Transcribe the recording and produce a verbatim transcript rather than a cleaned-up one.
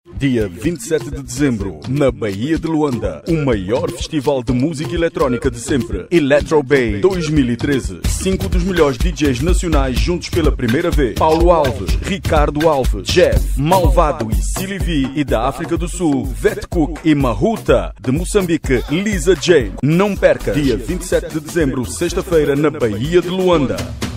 Dia vinte e sete de dezembro, na Baía de Luanda, o maior festival de música eletrónica de sempre, Electro Bay dois mil e treze. Cinco dos melhores D Js nacionais juntos pela primeira vez. Paulo Alves, Ricardo Alves, Jeff, Malvado e Silly V. E da África do Sul, Vet Cook e Mahuta. De Moçambique, Lisa J. Não perca, dia vinte e sete de dezembro, sexta-feira, na Baía de Luanda.